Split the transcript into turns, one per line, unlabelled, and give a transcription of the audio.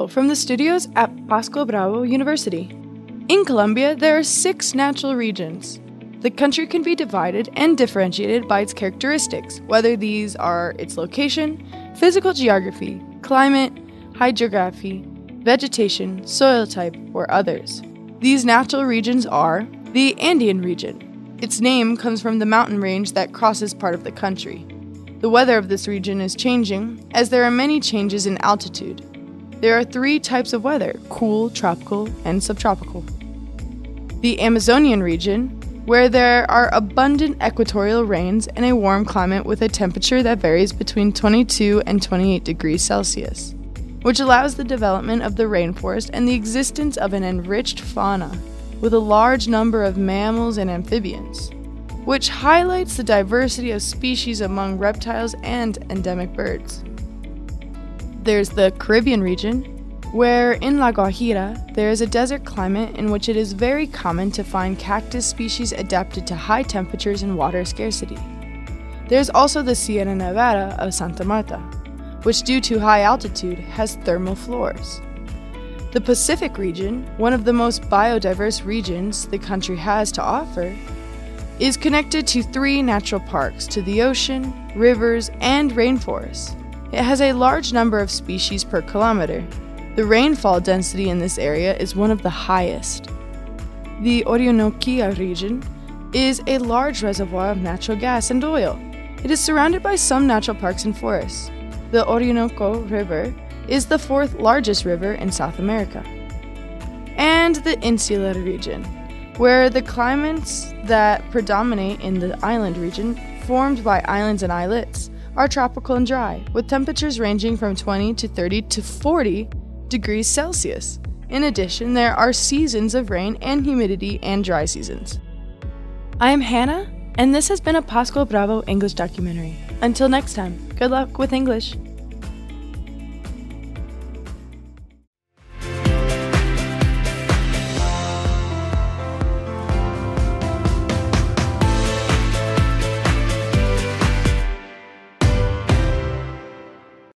Hello from the studios at Pascual Bravo University. In Colombia, there are 6 natural regions. The country can be divided and differentiated by its characteristics, whether these are its location, physical geography, climate, hydrography, vegetation, soil type, or others. These natural regions are the Andean region. Its name comes from the mountain range that crosses part of the country. The weather of this region is changing, as there are many changes in altitude. There are 3 types of weather: cool, tropical, and subtropical. The Amazonian region, where there are abundant equatorial rains and a warm climate with a temperature that varies between 22 and 28 degrees Celsius, which allows the development of the rainforest and the existence of an enriched fauna with a large number of mammals and amphibians, which highlights the diversity of species among reptiles and endemic birds. There's the Caribbean region, where in La Guajira there is a desert climate in which it is very common to find cactus species adapted to high temperatures and water scarcity. There's also the Sierra Nevada of Santa Marta, which due to high altitude has thermal floors. The Pacific region, one of the most biodiverse regions the country has to offer, is connected to 3 natural parks, to the ocean, rivers, and rainforests. It has a large number of species per kilometer. The rainfall density in this area is one of the highest. The Orinoquia region is a large reservoir of natural gas and oil. It is surrounded by some natural parks and forests. The Orinoco River is the 4th largest river in South America. And the Insular region, where the climates that predominate in the island region, formed by islands and islets, are tropical and dry, with temperatures ranging from 20 to 30 to 40 degrees Celsius. In addition, there are seasons of rain and humidity and dry seasons. I am Hannah, and this has been a Pascual Bravo English documentary. Until next time, good luck with English.